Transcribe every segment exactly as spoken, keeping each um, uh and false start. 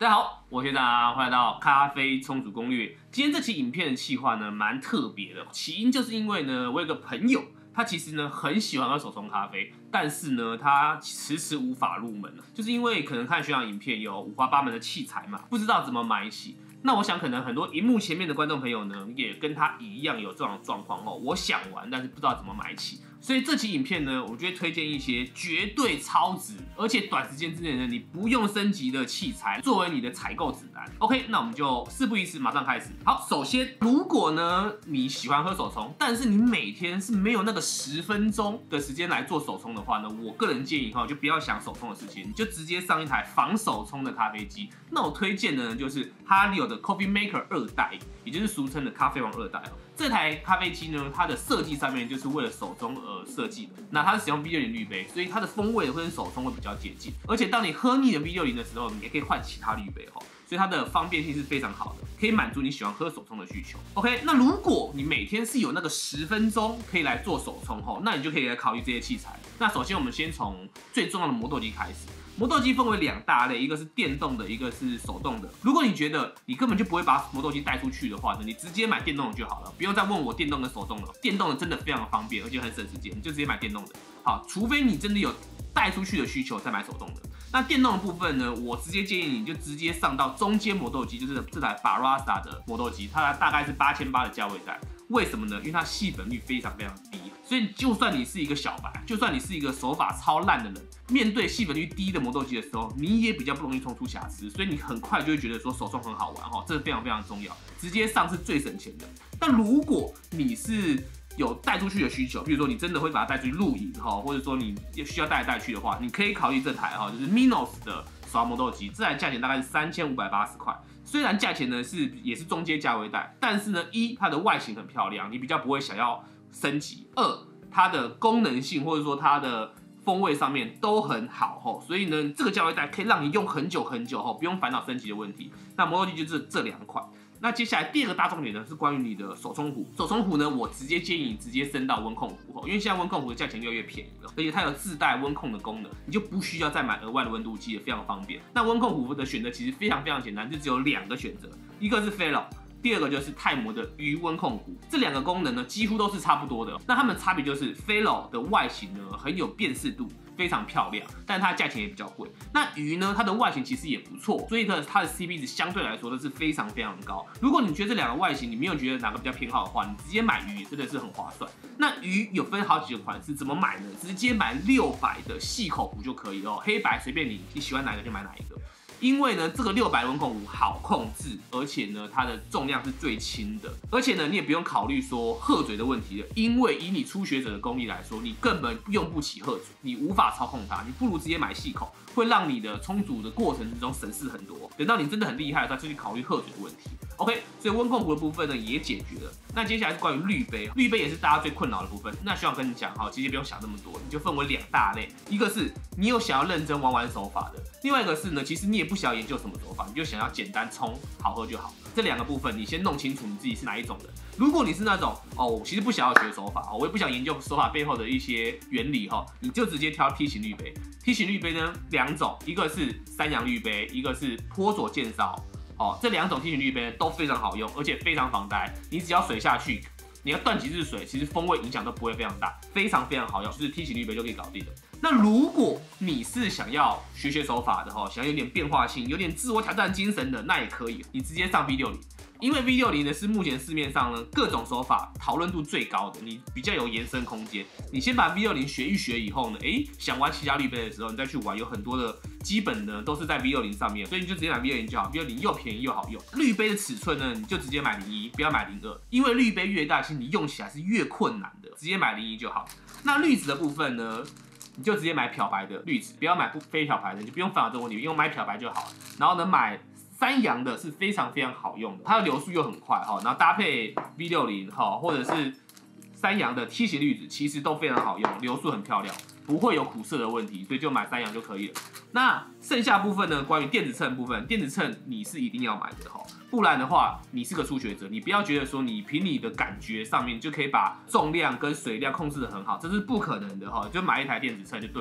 大家好，我是学长，欢迎来到咖啡冲煮攻略。今天这期影片的企划呢，蛮特别的，起因就是因为呢，我有个朋友，他其实呢很喜欢喝手冲咖啡，但是呢，他迟迟无法入门，就是因为可能看学长影片有五花八门的器材嘛，不知道怎么买起。那我想，可能很多荧幕前面的观众朋友呢，也跟他一样有这种状况哦。我想玩，但是不知道怎么买起。所以这期影片呢，我就会推荐一些绝对超值，而且短时间之内呢，你不用升级的器材，作为你的采购指南。OK， 那我们就事不宜迟，马上开始。好，首先，如果呢你喜欢喝手冲，但是你每天是没有那个十分钟的时间来做手冲的话呢，我个人建议哈，就不要想手冲的事情，你就直接上一台防手冲的咖啡机。那我推荐的呢，就是哈利欧的 Coffee Maker 二代，也就是俗称的咖啡王二代哦。这台咖啡机呢，它的设计上面就是为了手冲而设计的。那它是使用 V 六零 滤杯，所以它的风味会跟手冲会比较接近。而且当你喝腻了 V 六零的时候，你也可以换其他滤杯哦。所以它的方便性是非常好的，可以满足你喜欢喝手冲的需求。OK， 那如果你每天是有那个十分钟可以来做手冲吼，那你就可以来考虑这些器材。那首先我们先从最重要的磨豆机开始。磨豆机分为两大类，一个是电动的，一个是手动的。如果你觉得你根本就不会把磨豆机带出去的话呢，你直接买电动的就好了，不用再问我电动跟手动了。电动的真的非常的方便，而且很省时间，你就直接买电动的。好，除非你真的有带出去的需求，再买手动的。那电动的部分呢，我直接建议你就直接上到中间磨豆机，就是这台 Barossa 的磨豆机，它大概是八千八的价位带。为什么呢？因为它细粉率非常非常低，所以就算你是一个小白，就算你是一个手法超烂的人，面对细粉率低的磨豆机的时候，你也比较不容易冲出瑕疵，所以你很快就会觉得说手冲很好玩哈，这是非常非常重要，直接上是最省钱的。但如果你是有带出去的需求，比如说你真的会把它带出去露营哈，或者说你需要带来带去的话，你可以考虑这台哈，就是 Minos 的手磨豆机，这台价钱大概是三千五百八十块。虽然价钱呢是也是中阶价位带，但是呢，一它的外形很漂亮，你比较不会想要升级；二它的功能性或者说它的风味上面都很好吼，所以呢，这个价位带可以让你用很久很久吼，不用烦恼升级的问题。那磨豆机就是这两款。那接下来第二个大重点呢，是关于你的手冲壶。手冲壶呢，我直接建议你直接升到温控壶，因为现在温控壶的价钱越来越便宜了，而且它有自带温控的功能，你就不需要再买额外的温度计了，非常方便。那温控壶的选择其实非常非常简单，就只有两个选择，一个是 Fellow， 第二个就是泰摩的鱼温控壶。这两个功能呢，几乎都是差不多的。那它们差别就是 Fellow 的外形呢很有辨识度，非常漂亮，但它的价钱也比较贵。那鱼呢，它的外形其实也不错，所以呢，它的 C P 值相对来说都是非常非常高。如果你觉得这两个外形你没有觉得哪个比较偏好的话，你直接买鱼真的是很划算。那鱼有分好几个款式，怎么买呢？直接买六百的细口壶就可以哦，黑白随便你，你喜欢哪一个就买哪一个。因为呢，这个六百温控壶好控制，而且呢，它的重量是最轻的，而且呢，你也不用考虑说鹤嘴的问题了，因为以你初学者的功力来说，你根本用不起鹤嘴，你无法操控它，你不如直接买细口，会让你的冲煮的过程之中省事很多。等到你真的很厉害的时候，再去考虑鹤嘴的问题。OK， 所以温控壶的部分呢也解决了。那接下来是关于滤杯，滤杯也是大家最困扰的部分。那需要跟你讲哈，其实不用想那么多，你就分为两大类，一个是你有想要认真玩玩手法的，另外一个是呢，其实你也不想要研究什么手法，你就想要简单冲好喝就好。这两个部分你先弄清楚你自己是哪一种人。如果你是那种哦，我其实不想要学手法，我也不想研究手法背后的一些原理哈，你就直接挑梯形滤杯。梯形滤杯呢两种，一个是三洋滤杯，一个是坡左剑烧。哦，这两种梯形滤杯都非常好用，而且非常防呆。你只要水下去，你要断几次水，其实风味影响都不会非常大，非常非常好用，就是梯形滤杯就可以搞定了。那如果你是想要学学手法的哈，想要有点变化性、有点自我挑战精神的，那也可以，你直接上 V 六零。因为 V 六零 呢是目前市面上呢各种手法讨论度最高的，你比较有延伸空间。你先把 V 六零 学一学以后呢，哎，想玩其他滤杯的时候，你再去玩，有很多的基本呢都是在 V 六零 上面，所以你就直接买 V 六零 就好。V 六零 又便宜又好用。滤杯的尺寸呢，你就直接买零一，不要买零二，因为滤杯越大，其实你用起来是越困难的，直接买零一就好。那滤纸的部分呢，你就直接买漂白的滤纸，不要买非漂白的，你就不用烦恼这个问题，用买漂白就好。然后呢，买三洋的是非常非常好用的，它的流速又很快哈，然后搭配 V 六零 哈，或者是三洋的梯形滤纸，其实都非常好用，流速很漂亮，不会有苦涩的问题，所以就买三洋就可以了。那剩下部分呢，关于电子秤部分，电子秤你是一定要买的哈，不然的话，你是个初学者，你不要觉得说你凭你的感觉上面就可以把重量跟水量控制得很好，这是不可能的哈，就买一台电子秤就对了。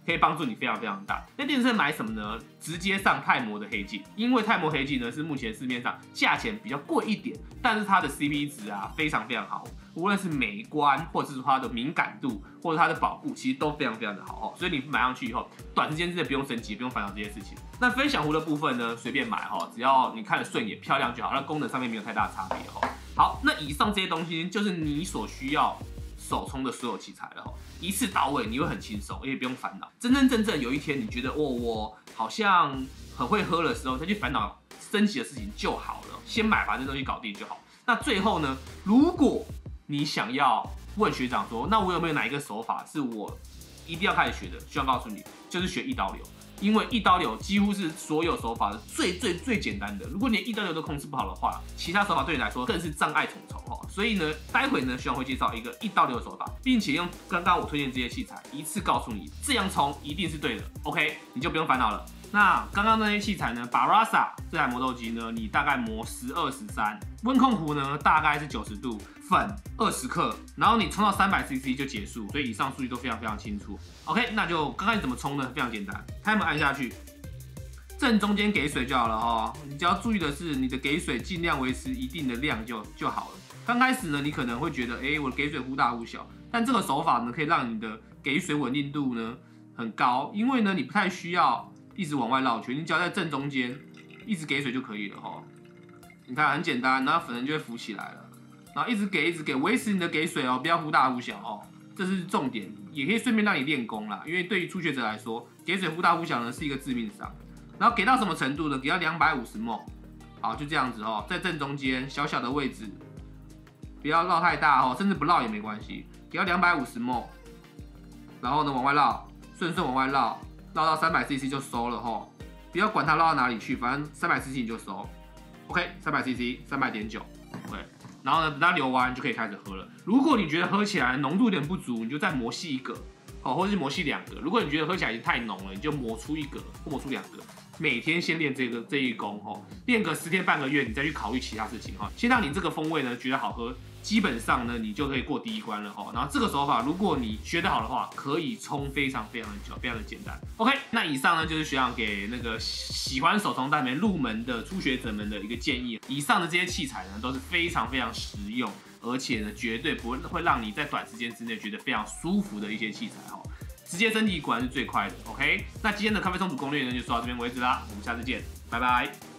可以帮助你非常非常大。那电子秤买什么呢？直接上泰摩的黑镜，因为泰摩黑镜呢是目前市面上价钱比较贵一点，但是它的 C P 值啊非常非常好，无论是美观或者是它的敏感度或者它的保护，其实都非常非常的好哦。所以你买上去以后，短时间之内不用升级，不用烦恼这些事情。那分享壶的部分呢，随便买哈，只要你看得顺眼、漂亮就好，那功能上面没有太大的差别哈。好，那以上这些东西就是你所需要手冲的所有器材了哈，一次到位，你会很轻松，而且不用烦恼。真真正正有一天你觉得，哦，我好像很会喝的时候，再去烦恼升级的事情就好了。先买把这东西搞定就好。那最后呢，如果你想要问学长说，那我有没有哪一个手法是我一定要开始学的？需要告诉你，就是学一刀流。因为一刀流几乎是所有手法的最最最简单的。如果你连一刀流都控制不好的话，其他手法对你来说更是障碍重重哦。所以呢，待会呢，学长会介绍一个一刀流的手法，并且用刚刚我推荐这些器材一次告诉你，这样冲一定是对的。OK， 你就不用烦恼了。那刚刚那些器材呢 ，Barossa 这台磨豆机呢，你大概磨十二十三，温控壶呢大概是九十度，粉二十克，然后你冲到三百 C C 就结束，所以以上数据都非常非常清楚。OK， 那就刚刚你怎么冲呢？非常简单 ，Timer 按下去，正中间给水就好了哦。你只要注意的是，你的给水尽量维持一定的量就就好了。刚开始呢，你可能会觉得，哎，我的给水忽大忽小，但这个手法呢，可以让你的给水稳定度呢很高，因为呢，你不太需要一直往外绕圈，你只要在正中间一直给水就可以了哈。你看很简单，然后粉人就会浮起来了，然后一直给一直给，维持你的给水哦，不要忽大忽小哦，这是重点，也可以顺便让你练功啦。因为对于初学者来说，给水忽大忽小呢是一个致命伤。然后给到什么程度呢？给到两百五十 ml， 好，就这样子哦，在正中间小小的位置，不要绕太大哦，甚至不绕也没关系，给到两百五十 ml， 然后呢往外绕，顺顺往外绕。绕到三百 C C 就收了吼，不要管它绕到哪里去，反正三百 C C 你就收。OK， 三百 C C， 三百点九 ，OK， 然后呢，等它流完就可以开始喝了。如果你觉得喝起来浓度有点不足，你就再磨细一个，好，或者是磨细两个。如果你觉得喝起来已经太浓了，你就磨出一个或磨出两个。每天先练这个这一功吼，练个十天半个月，你再去考虑其他事情哈。先让你这个风味呢觉得好喝，基本上呢你就可以过第一关了哈。然后这个手法，如果你学得好的话，可以冲非常非常的久，非常的简单。OK， 那以上呢就是学长给那个喜欢手冲但没入门的初学者们的一个建议。以上的这些器材呢都是非常非常实用，而且呢绝对不会会让你在短时间之内觉得非常舒服的一些器材哈。直接升级果然是最快的 ，OK？ 那今天的咖啡冲煮攻略呢，就说到这边为止啦，我们下次见，拜拜。